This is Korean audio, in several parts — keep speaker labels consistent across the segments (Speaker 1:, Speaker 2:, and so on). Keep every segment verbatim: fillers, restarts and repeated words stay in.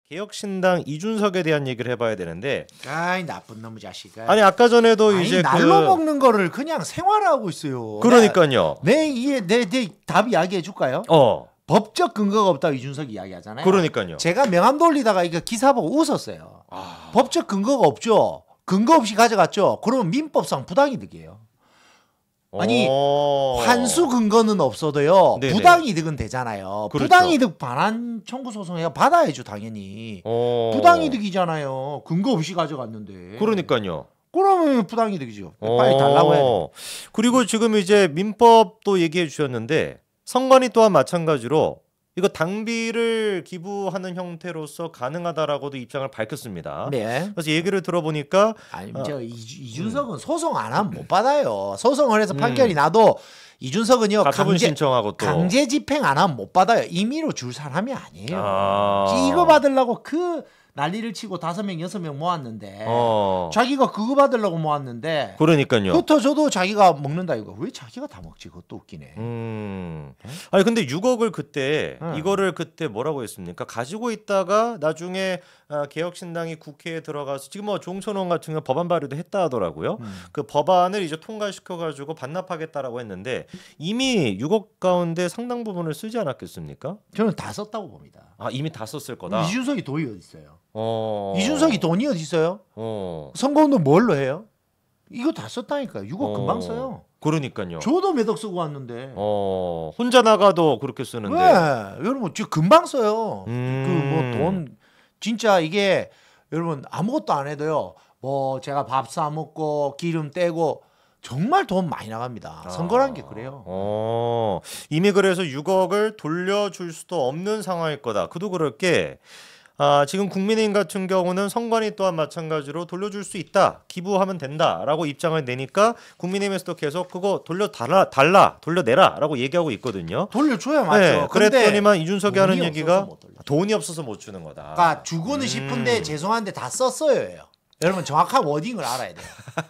Speaker 1: 개혁신당 이준석에 대한 얘기를 해봐야 되는데,
Speaker 2: 아이 나쁜 놈의 자식아.
Speaker 1: 아니 아까 전에도
Speaker 2: 아니,
Speaker 1: 이제
Speaker 2: 날로
Speaker 1: 그...
Speaker 2: 먹는 거를 그냥 생활하고 있어요.
Speaker 1: 그러니까요.
Speaker 2: 내 이해 내내 답 이야기해 줄까요?
Speaker 1: 어.
Speaker 2: 법적 근거가 없다고 이준석이 이야기하잖아요.
Speaker 1: 그러니까요.
Speaker 2: 제가 명함 돌리다가 이거 기사 보고 웃었어요.
Speaker 1: 아...
Speaker 2: 법적 근거가 없죠. 근거 없이 가져갔죠. 그러면 민법상 부당이득이에요. 아니
Speaker 1: 오...
Speaker 2: 환수 근거는 없어도요.
Speaker 1: 네네.
Speaker 2: 부당이득은 되잖아요.
Speaker 1: 그렇죠.
Speaker 2: 부당이득 반환 청구 소송해야 받아야죠 당연히.
Speaker 1: 오...
Speaker 2: 부당이득이잖아요. 근거 없이 가져갔는데.
Speaker 1: 그러니까요.
Speaker 2: 그러면 부당이득이죠. 빨리 달라고 해야 돼.
Speaker 1: 그리고 지금 이제 민법도 얘기해 주셨는데 선관위 또한 마찬가지로 이거 당비를 기부하는 형태로서 가능하다라고도 입장을 밝혔습니다.
Speaker 2: 네.
Speaker 1: 그래서 얘기를 들어보니까
Speaker 2: 아니,
Speaker 1: 어,
Speaker 2: 저 이준석은 음. 소송 안 하면 못 받아요. 소송을 해서
Speaker 1: 음.
Speaker 2: 판결이 나도 이준석은요
Speaker 1: 가처분
Speaker 2: 강제
Speaker 1: 신청하고 또
Speaker 2: 강제 집행 안 하면 못 받아요. 임의로 줄 사람이 아니에요.
Speaker 1: 아.
Speaker 2: 이거 받으려고 그 난리를 치고 다섯 명 여섯 명 모았는데
Speaker 1: 어.
Speaker 2: 자기가 그거 받으려고 모았는데
Speaker 1: 그러니까요.
Speaker 2: 흩어져도 자기가 먹는다 이거. 왜 자기가 다 먹지? 그것도 웃기네.
Speaker 1: 음. 아니 근데 육억을 그때
Speaker 2: 응.
Speaker 1: 이거를 그때 뭐라고 했습니까? 가지고 있다가 나중에 아, 개혁신당이 국회에 들어가서 지금 뭐 조홍천 같은 경우 법안 발의도 했다 하더라고요.
Speaker 2: 음.
Speaker 1: 그 법안을 이제 통과시켜 가지고 반납하겠다라고 했는데 이미 육억 가운데 상당 부분을 쓰지 않았겠습니까?
Speaker 2: 저는 다 썼다고 봅니다.
Speaker 1: 아 이미 다 썼을 거다.
Speaker 2: 이준석이 돈이 어디 있어요?
Speaker 1: 어.
Speaker 2: 이준석이 돈이 어디 있어요?
Speaker 1: 어.
Speaker 2: 선거운동 뭘로 해요? 이거 다 썼다니까요. 육억
Speaker 1: 어.
Speaker 2: 금방 써요.
Speaker 1: 그러니까요.
Speaker 2: 저도 몇 억 쓰고 왔는데.
Speaker 1: 어. 혼자 나가도 그렇게 쓰는데.
Speaker 2: 네, 여러분 지금 금방 써요.
Speaker 1: 음.
Speaker 2: 그 뭐 돈 진짜 이게 여러분 아무것도 안 해도요. 뭐 제가 밥 사 먹고 기름 떼고 정말 돈 많이 나갑니다.
Speaker 1: 아.
Speaker 2: 선거란 게 그래요.
Speaker 1: 어. 이미 그래서 육억을 돌려줄 수도 없는 상황일 거다. 그도 그럴 게 아, 지금 국민의힘 같은 경우는 선관위 또한 마찬가지로 돌려줄 수 있다. 기부하면 된다라고 입장을 내니까 국민의힘에서도 계속 그거 돌려달라, 달라, 돌려내라라고 얘기하고 있거든요.
Speaker 2: 돌려줘야 맞죠.
Speaker 1: 네, 그랬더니만 이준석이 하는 얘기가 돈이 없어서 못 주는 거다.
Speaker 2: 그러니까 주고는
Speaker 1: 음.
Speaker 2: 싶은데 죄송한데 다 썼어요. 여러분 정확한 워딩을 알아야 돼요.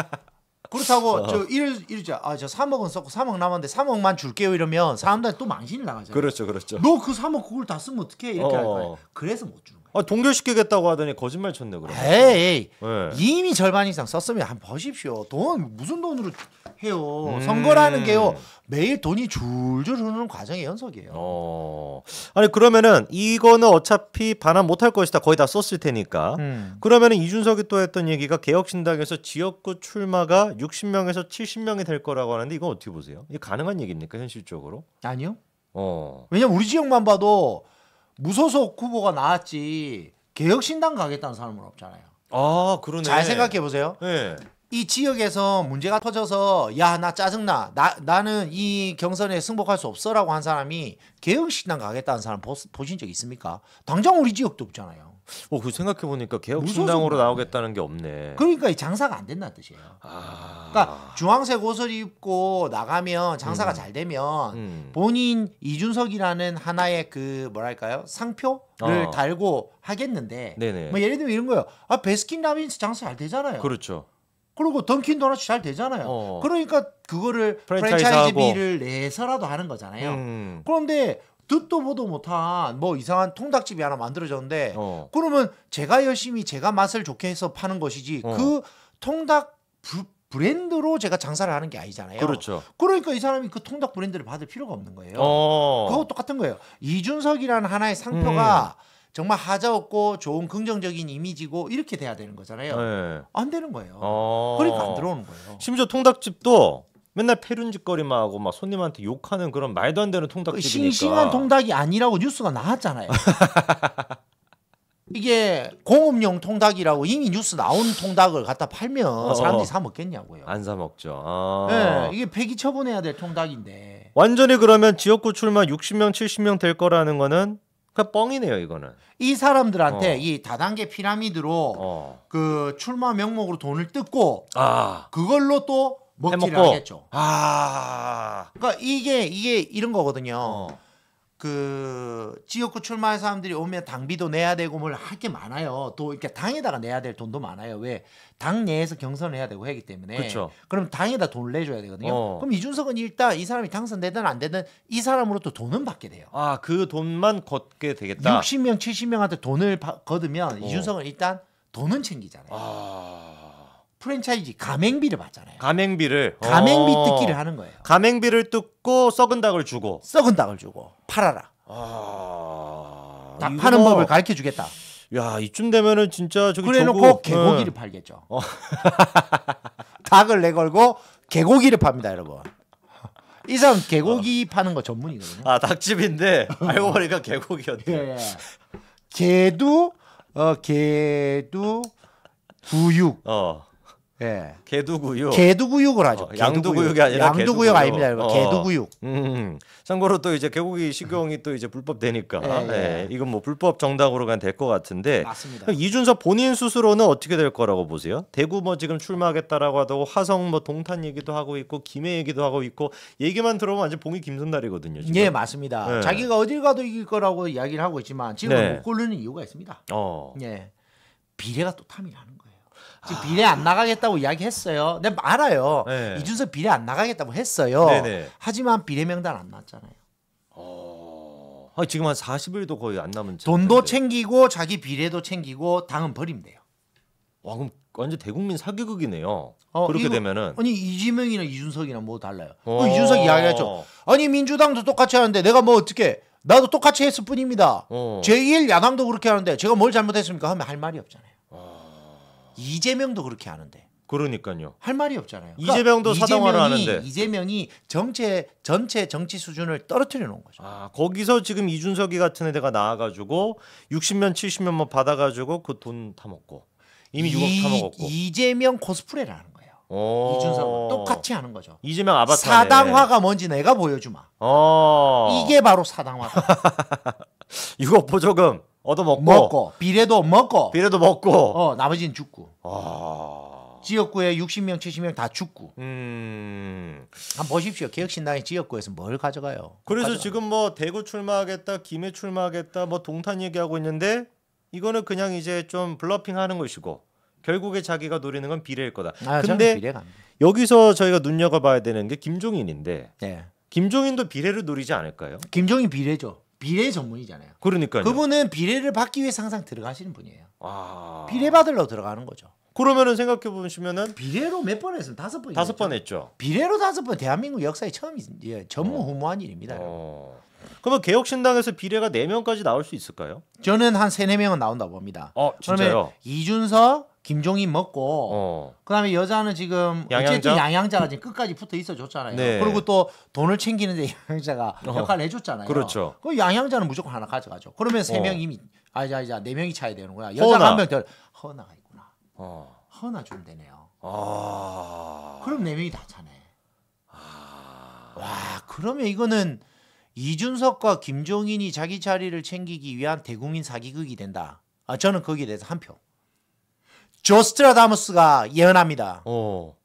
Speaker 2: 그렇다고
Speaker 1: 어.
Speaker 2: 저 이럴 이러자 아저 삼억은 썼고 삼억 남았는데 삼억만 줄게요 이러면 사람들 또 망신이 나가잖아요.
Speaker 1: 그렇죠, 그렇죠.
Speaker 2: 너 그 삼억 그걸 다 쓰면 어떡해 이렇게
Speaker 1: 어.
Speaker 2: 할 거예요. 그래서 못 주는 거예요.
Speaker 1: 아, 동결시키겠다고 하더니 거짓말 쳤네 그럼.
Speaker 2: 에이,
Speaker 1: 네.
Speaker 2: 이미 절반 이상 썼으면 한번 보십시오. 돈 무슨 돈으로 해요.
Speaker 1: 음.
Speaker 2: 선거라는 게요 매일 돈이 줄줄 흐르는 과정의 연속이에요.
Speaker 1: 어. 아니 그러면은 이거는 어차피 반환 못할 것이다. 거의 다 썼을 테니까.
Speaker 2: 음.
Speaker 1: 그러면은 이준석이 또 했던 얘기가 개혁신당에서 지역구 출마가 육십 명에서 칠십 명이 될 거라고 하는데 이건 어떻게 보세요? 이게 가능한 얘기입니까 현실적으로?
Speaker 2: 아니요.
Speaker 1: 어.
Speaker 2: 왜냐면 우리 지역만 봐도 무소속 후보가 나왔지 개혁신당 가겠다는 사람은 없잖아요.
Speaker 1: 아 그러네.
Speaker 2: 잘 생각해 보세요.
Speaker 1: 네.
Speaker 2: 이 지역에서 문제가 터져서 야 나 짜증나 나, 나는 이 경선에 승복할 수 없어라고 한 사람이 개혁신당 가겠다는 사람 보, 보신 적 있습니까? 당장 우리 지역도 없잖아요.
Speaker 1: 어, 그 생각해 보니까 개혁신당으로
Speaker 2: 무소속
Speaker 1: 나오겠다는 게 없네.
Speaker 2: 그러니까 이 장사가 안 된다는 뜻이에요.
Speaker 1: 아.
Speaker 2: 그러니까 주황색 옷을 입고 나가면 장사가
Speaker 1: 음.
Speaker 2: 잘 되면
Speaker 1: 음.
Speaker 2: 본인 이준석이라는 하나의 그 뭐랄까요 상표를
Speaker 1: 어.
Speaker 2: 달고 하겠는데
Speaker 1: 네네.
Speaker 2: 뭐 예를 들면 이런 거예요. 아 베스킨라빈스 장사 잘 되잖아요.
Speaker 1: 그렇죠.
Speaker 2: 그리고 던킨 도너츠 잘 되잖아요.
Speaker 1: 어.
Speaker 2: 그러니까 그거를
Speaker 1: 프랜차이즈
Speaker 2: 프랜차이즈비를 내서라도 하는 거잖아요.
Speaker 1: 음.
Speaker 2: 그런데 듣도 보도 못한 뭐 이상한 통닭집이 하나 만들어졌는데
Speaker 1: 어.
Speaker 2: 그러면 제가 열심히 제가 맛을 좋게 해서 파는 것이지
Speaker 1: 어.
Speaker 2: 그 통닭 브, 브랜드로 제가 장사를 하는 게 아니잖아요.
Speaker 1: 그렇죠.
Speaker 2: 그러니까 이 사람이 그 통닭 브랜드를 받을 필요가 없는 거예요.
Speaker 1: 어.
Speaker 2: 그거 똑같은 거예요. 이준석이라는 하나의 상표가
Speaker 1: 음.
Speaker 2: 정말 하자 없고 좋은 긍정적인 이미지고 이렇게 돼야 되는 거잖아요.
Speaker 1: 네.
Speaker 2: 안 되는 거예요.
Speaker 1: 어.
Speaker 2: 그러니까 안 들어오는 거예요.
Speaker 1: 심지어 통닭집도 맨날 패륜짓거리만 하고 막 손님한테 욕하는 그런 말도 안 되는 통닭집이니까.
Speaker 2: 싱싱한 통닭이 아니라고 뉴스가 나왔잖아요. 이게 공업용 통닭이라고 이미 뉴스 나온 통닭을 갖다 팔면 사람들이 사 먹겠냐고요.
Speaker 1: 안 사 먹죠. 아.
Speaker 2: 네, 이게 폐기 처분해야 될 통닭인데.
Speaker 1: 완전히 그러면 지역구 출마 육십 명, 칠십 명 될 거라는 거는 그냥 뻥이네요, 이거는.
Speaker 2: 이 사람들한테
Speaker 1: 어.
Speaker 2: 이 다단계 피라미드로
Speaker 1: 어.
Speaker 2: 그 출마 명목으로 돈을 뜯고
Speaker 1: 아.
Speaker 2: 그걸로 또 먹튀를
Speaker 1: 해먹고.
Speaker 2: 하겠죠.
Speaker 1: 아.
Speaker 2: 그러니까 이게 이게 이런 거거든요.
Speaker 1: 어.
Speaker 2: 그 지역구 출마할 사람들이 오면 당비도 내야 되고 뭘 할 게 많아요. 또 이렇게 당에다가 내야 될 돈도 많아요. 왜? 당 내에서 경선을 해야 되고 하기 때문에.
Speaker 1: 그쵸.
Speaker 2: 그럼 당에다 돈을 내줘야 되거든요.
Speaker 1: 어.
Speaker 2: 그럼 이준석은 일단 이 사람이 당선되든 안 되든 이 사람으로부터 돈은 받게 돼요.
Speaker 1: 아, 그 돈만 걷게 되겠다.
Speaker 2: 육십 명, 칠십 명한테 돈을 바, 거두면
Speaker 1: 어.
Speaker 2: 이준석은 일단 돈은 챙기잖아요.
Speaker 1: 아...
Speaker 2: 프랜차이즈 가맹비를 받잖아요.
Speaker 1: 가맹비를
Speaker 2: 가맹비
Speaker 1: 어.
Speaker 2: 뜯기를 하는 거예요.
Speaker 1: 가맹비를 뜯고 썩은 닭을 주고.
Speaker 2: 썩은 닭을 주고 팔아라.
Speaker 1: 아...
Speaker 2: 닭
Speaker 1: 이거
Speaker 2: 파는
Speaker 1: 뭐-
Speaker 2: 법을 가르쳐 주겠다.
Speaker 1: 야, 이쯤 되면은 진짜 저기
Speaker 2: 그래놓고
Speaker 1: 조국-
Speaker 2: 개고기를
Speaker 1: 응.
Speaker 2: 팔겠죠. 닭을 내걸고 개고기를 팝니다, 여러분. 이 사람 개고기 파는 거 전문이거든요.
Speaker 1: 아, 닭집인데 알고 보니까 개고기였네.
Speaker 2: 예, 예. 개두, 어, 개두 구육.
Speaker 1: 어.
Speaker 2: 예.
Speaker 1: 개두구유.
Speaker 2: 개두구육을 하죠.
Speaker 1: 어, 양두구육이 아니라
Speaker 2: 양두구육
Speaker 1: 개두구육.
Speaker 2: 아닙니다, 여러분.
Speaker 1: 어.
Speaker 2: 개두구육.
Speaker 1: 음. 참고로 또 이제 개고기 식용이 또 이제 불법 되니까
Speaker 2: 예, 예.
Speaker 1: 예, 이건 뭐 불법 정당으로 그냥 될 것 같은데
Speaker 2: 맞습니다.
Speaker 1: 그럼 이준석 본인 스스로는 어떻게 될 거라고 보세요? 대구 뭐 지금 출마하겠다라고 하고 화성 뭐 동탄 얘기도 하고 있고 김해 얘기도 하고 있고 얘기만 들어보면 완전 봉이 김선달이거든요. 지금.
Speaker 2: 예, 맞습니다.
Speaker 1: 네.
Speaker 2: 자기가 어딜 가도 이길 거라고 이야기를 하고 있지만 지금
Speaker 1: 네.
Speaker 2: 못 고르는 이유가 있습니다.
Speaker 1: 어.
Speaker 2: 예, 비례가 또 탐이라는 거예요. 지금 비례 안 나가겠다고 이야기했어요. 내가 알아요.
Speaker 1: 네.
Speaker 2: 이준석 비례 안 나가겠다고 했어요.
Speaker 1: 네네.
Speaker 2: 하지만 비례 명단 안 났잖아요.
Speaker 1: 어. 아, 지금 한 사십 일도 거의 안 남은
Speaker 2: 돈도
Speaker 1: 상태인데.
Speaker 2: 챙기고 자기 비례도 챙기고 당은 버리면 돼요.
Speaker 1: 와, 그럼 완전 대국민 사기극이네요.
Speaker 2: 어,
Speaker 1: 그렇게
Speaker 2: 이거-
Speaker 1: 되면은
Speaker 2: 아니 이재명이나 이준석이나 뭐 달라요.
Speaker 1: 어.
Speaker 2: 그 이준석 이야기했죠. 아니 민주당도 똑같이 하는데 내가 뭐 어떻게 나도 똑같이 했을 뿐입니다.
Speaker 1: 어.
Speaker 2: 제일 야당도 그렇게 하는데 제가 뭘 잘못했습니까 하면 할 말이 없잖아요. 이재명도 그렇게 하는데
Speaker 1: 그러니까요.
Speaker 2: 할 말이 없잖아요.
Speaker 1: 이재명도 사당화를
Speaker 2: 이재명이-
Speaker 1: 하는데.
Speaker 2: 이재명이 정체 전체 정치 수준을 떨어뜨려 놓은 거죠.
Speaker 1: 아, 거기서 지금 이준석이 같은 애가 나와가지고 육십 면 칠십 면 뭐 받아가지고 그 돈 타먹고 이미
Speaker 2: 이-
Speaker 1: 육억 타먹었고.
Speaker 2: 이재명 코스프레를 하는 거예요.
Speaker 1: 오.
Speaker 2: 이준석은 똑같이 하는 거죠.
Speaker 1: 이재명 아바타네.
Speaker 2: 사당화가 뭔지 내가 보여주마.
Speaker 1: 어.
Speaker 2: 이게 바로 사당화다.
Speaker 1: 유급 보조금 얻어먹고
Speaker 2: 먹고 비례도 먹고
Speaker 1: 비례도 먹고.
Speaker 2: 어 나머지는 죽고
Speaker 1: 아.
Speaker 2: 지역구에 육십 명 칠십 명 다 죽고
Speaker 1: 음.
Speaker 2: 한번 보십시오. 개혁신당의 지역구에서 뭘 가져가요?
Speaker 1: 그래서
Speaker 2: 가져가요.
Speaker 1: 지금 뭐 대구 출마하겠다, 김해 출마하겠다, 뭐 동탄 얘기하고 있는데 이거는 그냥 이제 좀 블러핑하는 것이고 결국에 자기가 노리는 건 비례일 거다.
Speaker 2: 아, 저는
Speaker 1: 근데
Speaker 2: 비례가 안 돼.
Speaker 1: 여기서 저희가 눈여겨봐야 되는 게 김종인인데
Speaker 2: 네.
Speaker 1: 김종인도 비례를 노리지 않을까요?
Speaker 2: 김종인 비례죠. 비례 전문이잖아요.
Speaker 1: 그러니까요.
Speaker 2: 그분은 비례를 받기 위해서 항상 들어가시는 분이에요.
Speaker 1: 아.
Speaker 2: 비례 받으러 들어가는 거죠.
Speaker 1: 그러면은 생각해 보시면은
Speaker 2: 비례로 몇 번 했으면 다섯 번.
Speaker 1: 다섯 번 했죠.
Speaker 2: 비례로 다섯 번 대한민국 역사에 처음 예, 전무후무한 일입니다.
Speaker 1: 어. 그러면 개혁신당에서 비례가 네 명까지 나올 수 있을까요?
Speaker 2: 저는 한 세네 명은 나온다 봅니다.
Speaker 1: 어,
Speaker 2: 그러면
Speaker 1: 진짜요?
Speaker 2: 이준석, 김종인 먹고
Speaker 1: 어.
Speaker 2: 그다음에 여자는 지금
Speaker 1: 양양자?
Speaker 2: 어쨌든 양양자가 지금 끝까지 붙어 있어 줬잖아요.
Speaker 1: 네.
Speaker 2: 그리고 또 돈을 챙기는데 양양자가
Speaker 1: 어.
Speaker 2: 역할을 해줬잖아요.
Speaker 1: 그렇죠.
Speaker 2: 그 양양자는 무조건 하나 가져가죠. 그러면 세
Speaker 1: 어.
Speaker 2: 명 이미 아자 이자 네 명이 차야 되는구나.
Speaker 1: 허나.
Speaker 2: 여자가 한 명 더 허나가 있구나.
Speaker 1: 어.
Speaker 2: 허나 주면 되네요.
Speaker 1: 아.
Speaker 2: 그럼 네 명이 다 차네. 와 그러면 이거는 이준석과 김종인이 자기 자리를 챙기기 위한 대국민 사기극이 된다. 아 저는 거기에 대해서 한 표. 조스트라다무스가 예언합니다.
Speaker 1: 어.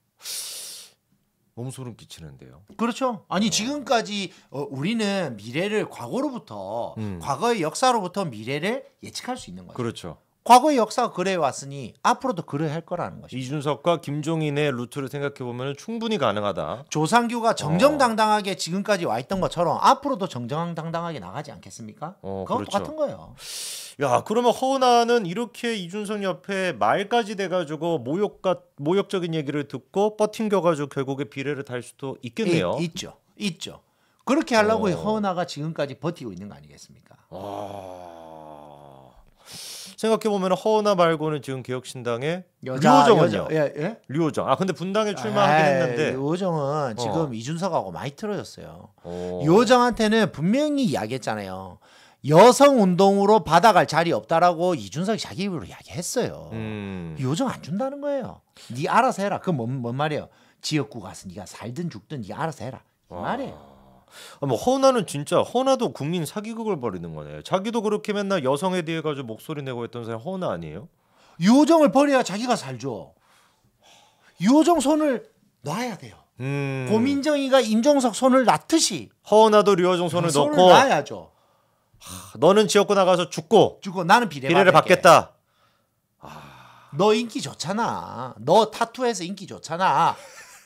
Speaker 1: 너무 소름 끼치는데요.
Speaker 2: 그렇죠. 아니 지금까지 어, 우리는 미래를 과거로부터
Speaker 1: 음.
Speaker 2: 과거의 역사로부터 미래를 예측할 수 있는 거죠.
Speaker 1: 그렇죠.
Speaker 2: 과거의 역사가 그래 왔으니 앞으로도 그래 할 거라는 것이죠.
Speaker 1: 이준석과 김종인의 루트를 생각해 보면 충분히 가능하다.
Speaker 2: 조상규가 정정당당하게 지금까지 와 있던 것처럼 앞으로도 정정당당하게 나가지 않겠습니까?
Speaker 1: 어,
Speaker 2: 그건
Speaker 1: 그렇죠.
Speaker 2: 똑같은 거예요.
Speaker 1: 야, 그러면 허은하는 이렇게 이준석 옆에 말까지 돼가지고 모욕과 모욕적인 얘기를 듣고 버팅겨가지고 결국에 비례를 달 수도 있겠네요.
Speaker 2: 이- 있죠, 있죠. 그렇게 하려고
Speaker 1: 어.
Speaker 2: 허은하가 지금까지 버티고 있는 거 아니겠습니까?
Speaker 1: 아... 생각해 보면 허은하 말고는 지금 개혁신당의
Speaker 2: 여자,
Speaker 1: 류호정은요.
Speaker 2: 여자, 예, 예?
Speaker 1: 류호정. 아 근데 분당에 출마하긴
Speaker 2: 에이,
Speaker 1: 했는데.
Speaker 2: 류호정은 지금
Speaker 1: 어.
Speaker 2: 이준석하고 많이 틀어졌어요.
Speaker 1: 어.
Speaker 2: 류호정한테는 분명히 이야기했잖아요. 여성 운동으로 받아갈 자리 없다라고 이준석이 자기 입으로 이야기했어요.
Speaker 1: 음.
Speaker 2: 류호정 안 준다는 거예요. 네 알아서 해라. 그건 뭔, 뭔 말이에요? 지역구 가서 네가 살든 죽든 네가 알아서 해라. 이 말이에요.
Speaker 1: 아, 뭐 허은하는 진짜 허은하도 국민 사기극을 벌이는 거네. 자기도 그렇게 맨날 여성에 대해 가지고 목소리 내고 했던 사람 허은하 아니에요?
Speaker 2: 유호정을 버려야 자기가 살죠. 유호정 손을 놔야 돼요.
Speaker 1: 음.
Speaker 2: 고민정이가 임종석 손을 놨듯이
Speaker 1: 허은하도 류호정 손을
Speaker 2: 손을
Speaker 1: 넣고
Speaker 2: 놔야죠.
Speaker 1: 너는 지역구 나가서 죽고
Speaker 2: 주고 나는 비례
Speaker 1: 비례를
Speaker 2: 받을게.
Speaker 1: 받겠다.
Speaker 2: 너 인기 좋잖아. 너 타투해서 인기 좋잖아.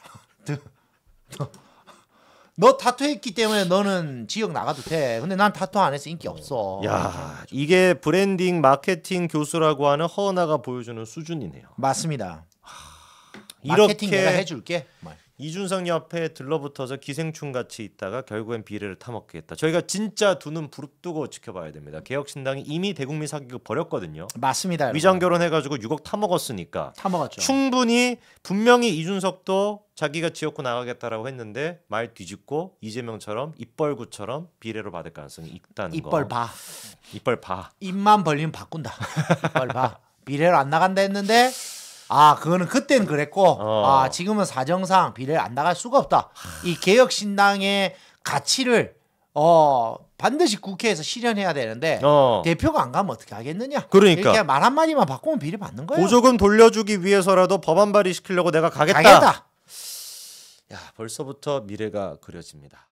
Speaker 2: 너 타투했기 때문에 너는 지역 나가도 돼. 근데 난 타투 안 해서 인기 없어.
Speaker 1: 야, 이게 브랜딩 마케팅 교수라고 하는 허은하가 보여주는 수준이네요.
Speaker 2: 맞습니다. 마케팅 내가
Speaker 1: 이렇게
Speaker 2: 해줄게. 말.
Speaker 1: 이준석 옆에 들러붙어서 기생충 같이 있다가 결국엔 비례를 타먹겠다. 저희가 진짜 두 눈 부릅뜨고 지켜봐야 됩니다. 개혁신당이 이미 대국민 사기극 벌였거든요.
Speaker 2: 맞습니다. 여러분.
Speaker 1: 위장 결혼해가지고 육억 타먹었으니까
Speaker 2: 타먹었죠.
Speaker 1: 충분히 분명히 이준석도 자기가 지역구 나가겠다라고 했는데 말 뒤집고 이재명처럼 입벌구처럼 비례로 받을 가능성이 있다는 거.
Speaker 2: 입벌 봐.
Speaker 1: 입벌 봐.
Speaker 2: 입만 벌리면 바꾼다. 입벌 봐. 비례로 안 나간다 했는데 아 그거는 그때는 그랬고
Speaker 1: 어.
Speaker 2: 아 지금은 사정상 비례를 안 나갈 수가 없다. 이 개혁신당의 가치를 어 반드시 국회에서 실현해야 되는데
Speaker 1: 어.
Speaker 2: 대표가 안 가면 어떻게 하겠느냐.
Speaker 1: 그러니까.
Speaker 2: 이렇게 말 한마디만 바꾸면 비례 받는 거예요.
Speaker 1: 보조금 돌려주기 위해서라도 법안 발의시키려고 내가 가겠다.
Speaker 2: 가겠다.
Speaker 1: 야, 벌써부터 미래가 그려집니다.